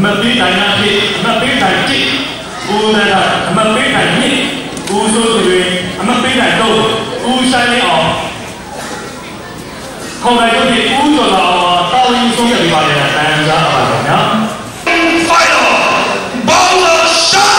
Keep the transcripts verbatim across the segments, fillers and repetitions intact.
မပေးနိုင်တာဖြစ်မပေးနိုင်ကြည့်ဦးသနာအမပေးနိုင်မြင့်ဦးစိုးတွေအမပေးနိုင်တော့ဦးဆိုင်နေအောင်ခေါ်လိုက်ပြီးဦးကျော်လာအောင်တောင်းရင်ဆုံးရပြပါလေတန်စားပါတော့ညာFinal Bowler Shot!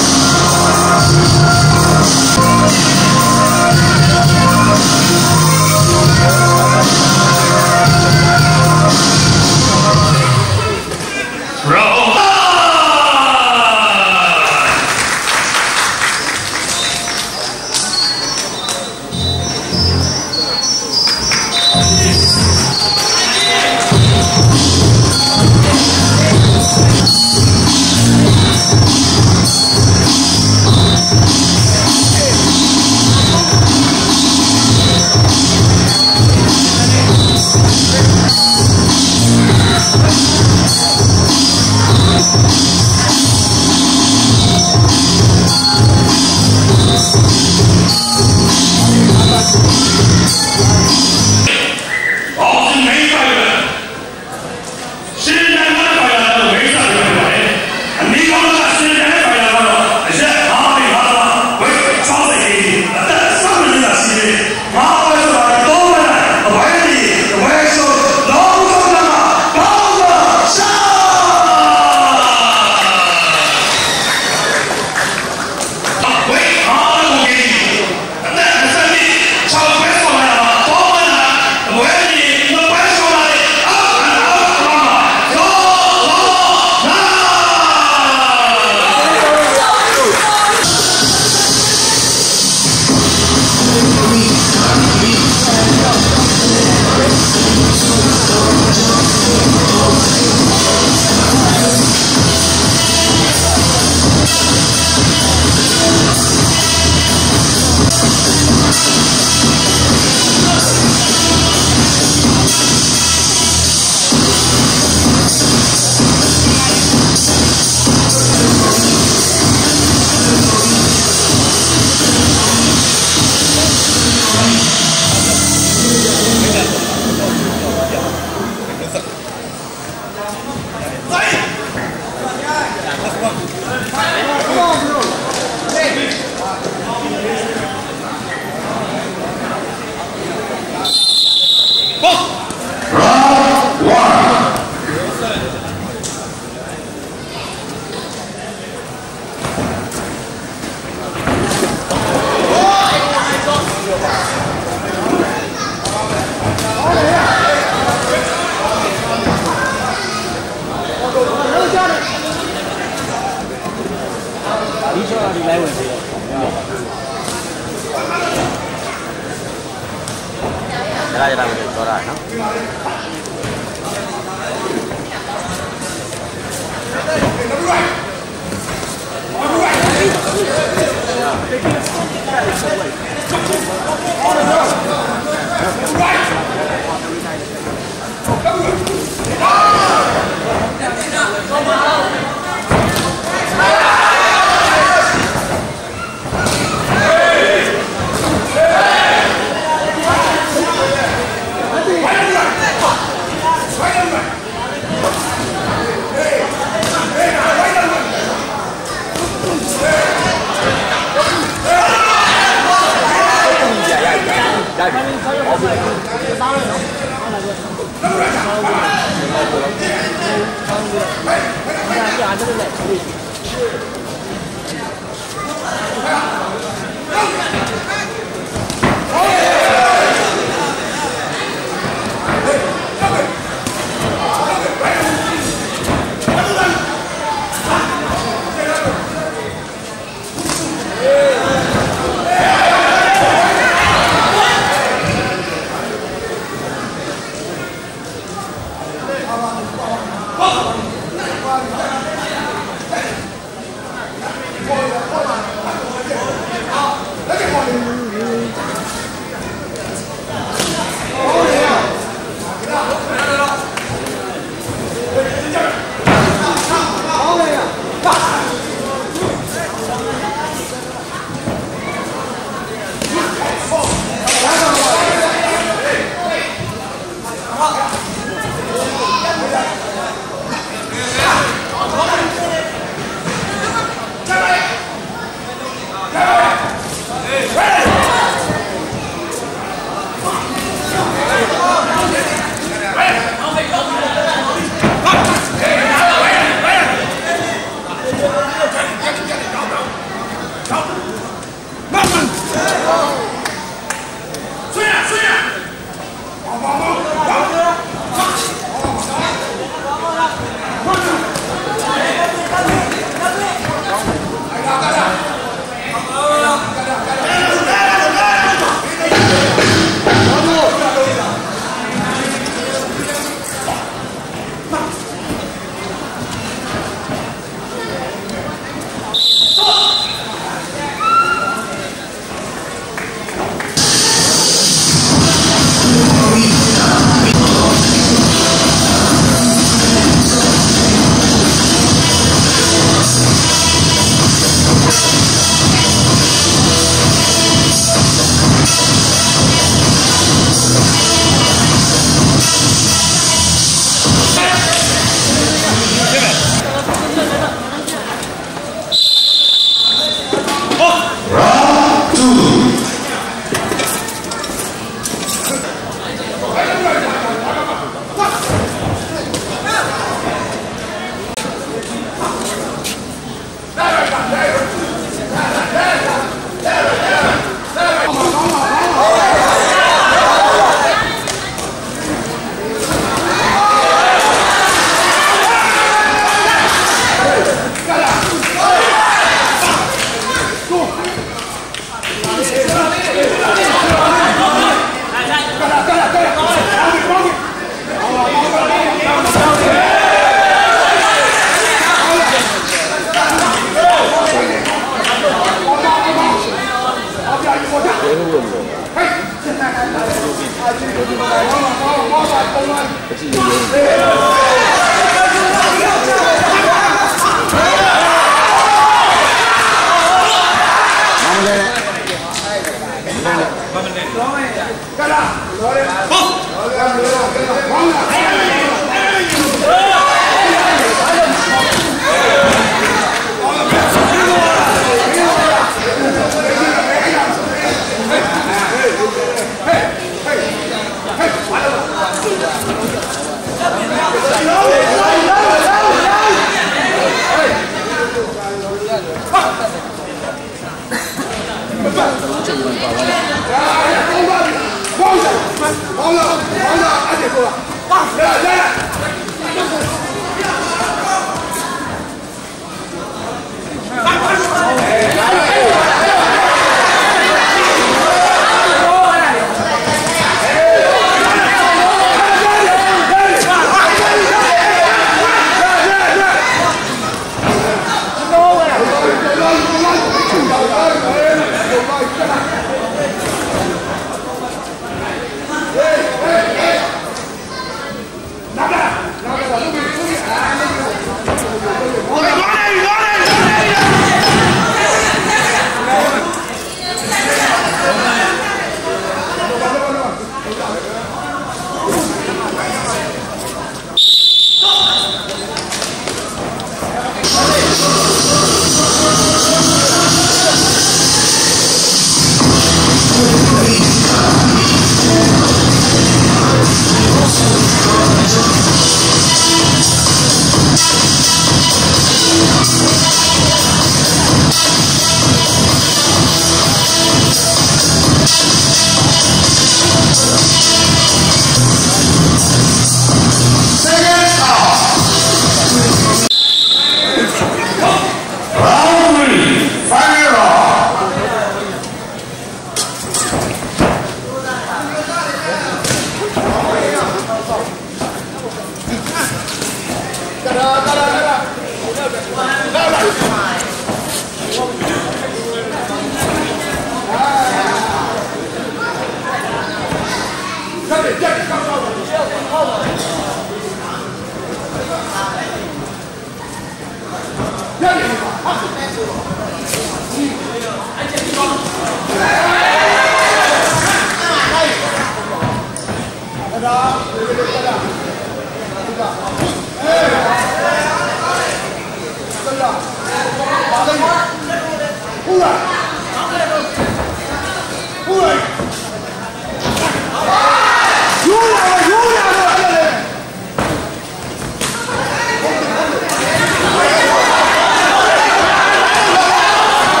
Hãy subscribe cho kênh Ghiền Mì Gõ để không bỏ lỡ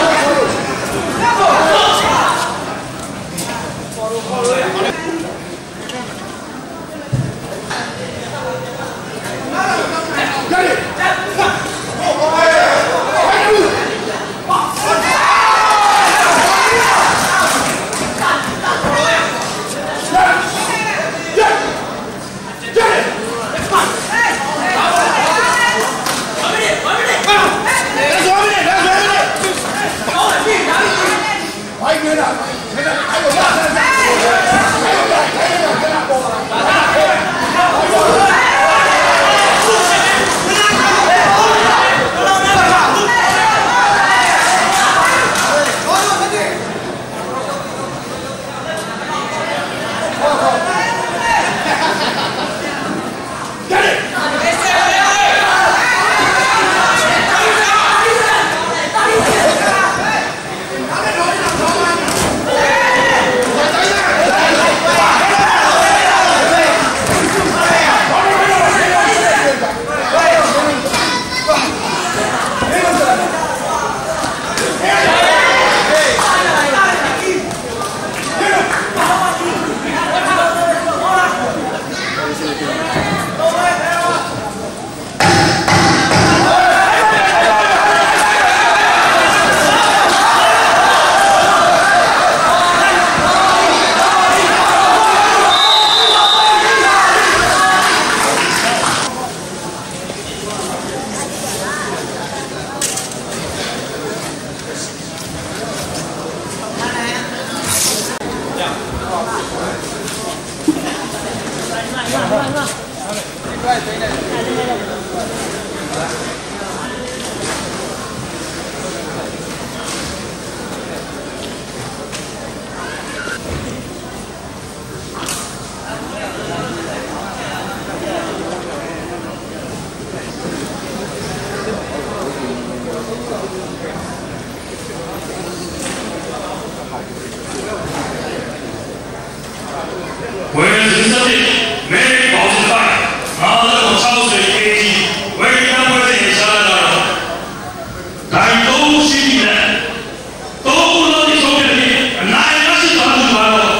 为人人生病，每日保持饭，马上我焯水 A G， 为他们这些下来的，但都是你人，都不能你手边的，哪一个是传出来了？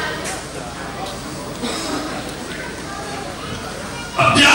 啊，别！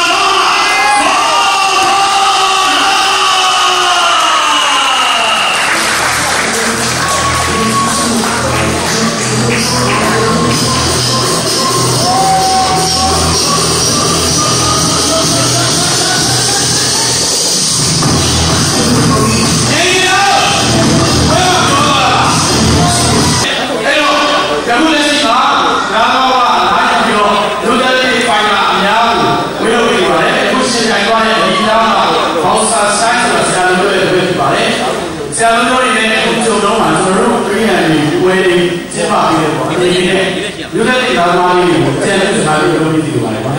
有的地方哪里有，这样子哪里有地方来嘛？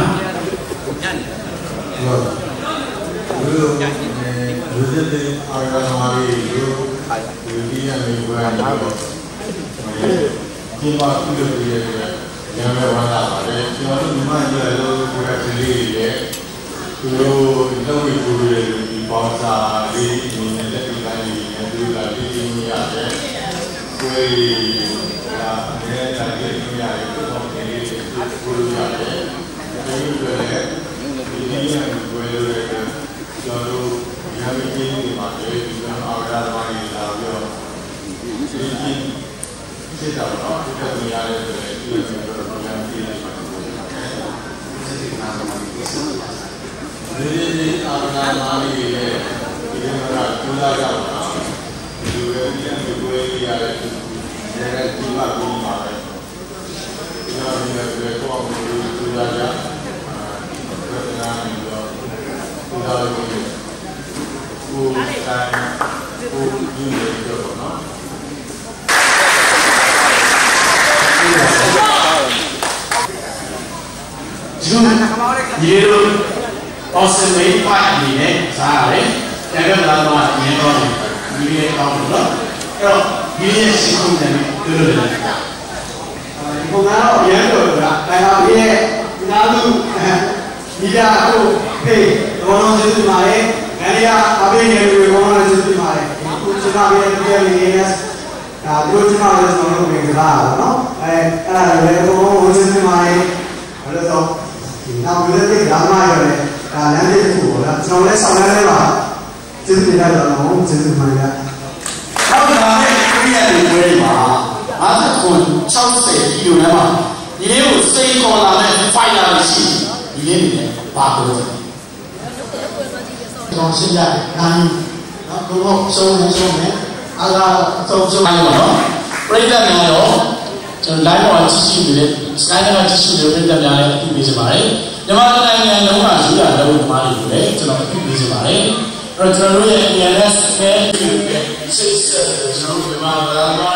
有，有呃，有的地方哪里有，有地方没有那个，呃，地方有的地方两百万大的，地方你们这都不要去理的，就那位主任地方啥的，你们这地方里面都来理你呀的，所以。啊，你看咱这东亚有不同的这些不一样的，有的嘞，一定要为了这个，叫做你看没经历嘛，这这澳大利亚的要，最近这条路，这个东亚的这个这个东亚地的嘛，这是哪个嘛？这是澳大利亚的，这个那朱大家嘛，这个你看这个利亚的。这个地方不一样的，这个那个光顾住大家，啊，这个那个住到这个不山不云的这个嘛。就一路到是每块里面啥的，这个那个嘛，年高的，一年高的，要。ဒီရဲ့စီကုန်းတယ်ပြောလို့ရတယ်။ဒီပုံကတော့ရန်တော်ကဒါကဒီရဲ့ဒီနာလူဒီကအခုဖေးဘောလုံးစစ်မှာလေငါရအပေးနေလို့ဘောလုံးစစ်မှာလေအခုကျွန်တော်ရဲ့ပြည်နေနေဒါတို့ကျွန်တော်လည်းကျွန်တော်တို့ပြင်လာတာနော်အဲအဲ့ဒါလည်းဘောလုံးစစ်မှာလေဘယ်လိုတော့ဒီနောက်ပြီးတဲ့ဓမ္မရောလေဒါလမ်းတစ်ခုပေါ့လားကျွန်တော်လည်းဆောင်ရမ်းလေးပါစစ်ပြလိုက်တော့ဟုတ်စစ်မှာရနောက်တစ်ခါနဲ့ပြည့်တဲ့ဝဲမှာအားလုံး၆၀ကီလိုနဲ့မှာဒီလေးကိုစိတ်ခေါ်လာတဲ့ fighter ရှိဒီလေးတွေပါလို့ကျွန်တော်ရှင်းပြနိုင်နော်ဘုရားဆုံးနေဆုံးနေအားလုံးဆုံးဆုံးနိုင်ပါတော့ပြိတ္တများရောကျွန်တော် live ပေါ်ကြည့်ကြည့်နေတဲ့ slide မှာကြည့်ကြည့်နေတဲ့ပြိတ္တများလည်းအသိပေးချင်ပါတယ်မြန်မာနိုင်ငံလုံးမှာယူရတဲ့ဥပမာတွေကိုလည်းကျွန်တော်အသိပေးချင်ပါတယ်အဲ့တော့ကျွန်တော်တို့ရဲ့ E N S နဲ့ six ကျွန်တော်ဒီမှာ